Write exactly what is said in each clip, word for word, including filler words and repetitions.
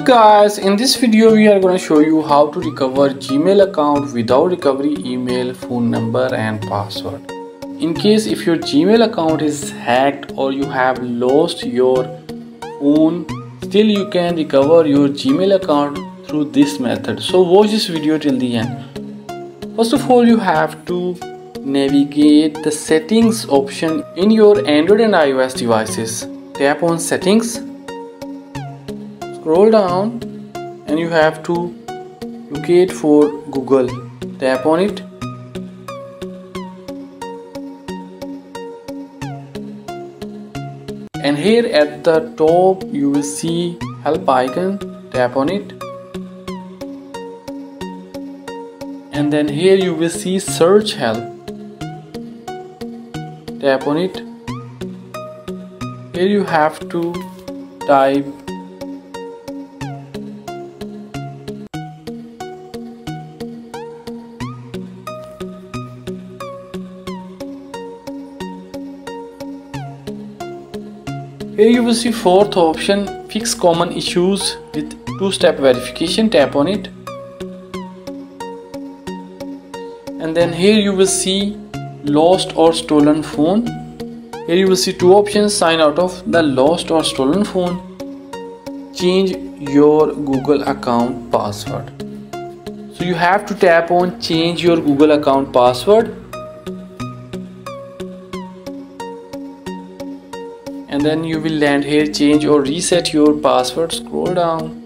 Guys, in this video we are going to show you how to recover Gmail account without recovery email, phone number and password. In case if your Gmail account is hacked or you have lost your phone, still you can recover your Gmail account through this method. So watch this video till the end. First of all, you have to navigate the settings option in your Android and iOS devices. Tap on settings. Scroll down and you have to locate for Google. Tap on it. And here at the top you will see help icon. Tap on it. And then here you will see search help. Tap on it. Here you have to type Here you will see fourth option, fix common issues with two-step verification. Tap on it. And then here you will see lost or stolen phone. Here you will see two options, sign out of the lost or stolen phone, change your Google account password. So you have to tap on change your Google account password. And then you will land here, change or reset your password. Scroll down.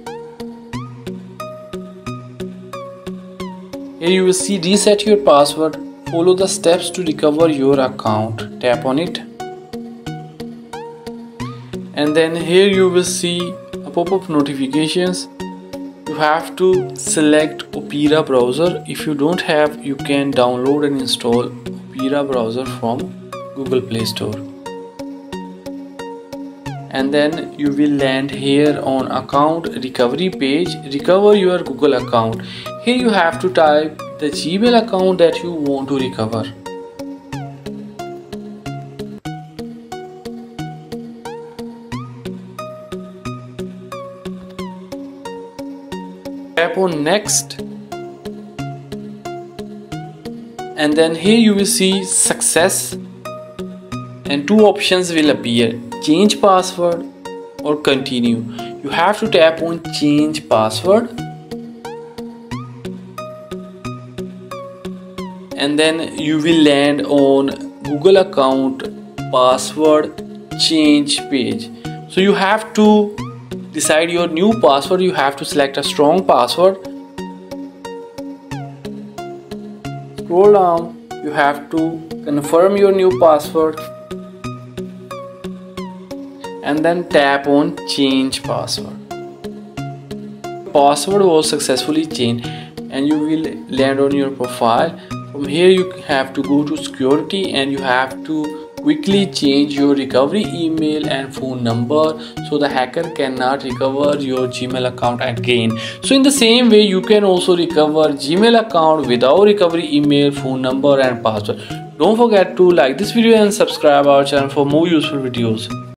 Here you will see reset your password. Follow the steps to recover your account. Tap on it. And then here you will see a pop-up notifications. You have to select Opera browser. If you don't have, you can download and install Opera browser from Google Play Store. And then you will land here on account recovery page. Recover your Google account. Here you have to type the Gmail account that you want to recover. Tap on next. And then here you will see success. And two options will appear, change password or continue. You have to tap on change password. And then you will land on Google account password change page. So you have to decide your new password. You have to select a strong password. Scroll down. You have to confirm your new password. And then tap on change password. Password was successfully changed and you will land on your profile. From here you have to go to security and you have to quickly change your recovery email and phone number so the hacker cannot recover your Gmail account again. So in the same way you can also recover Gmail account without recovery email, phone number and password. Don't forget to like this video and subscribe our channel for more useful videos.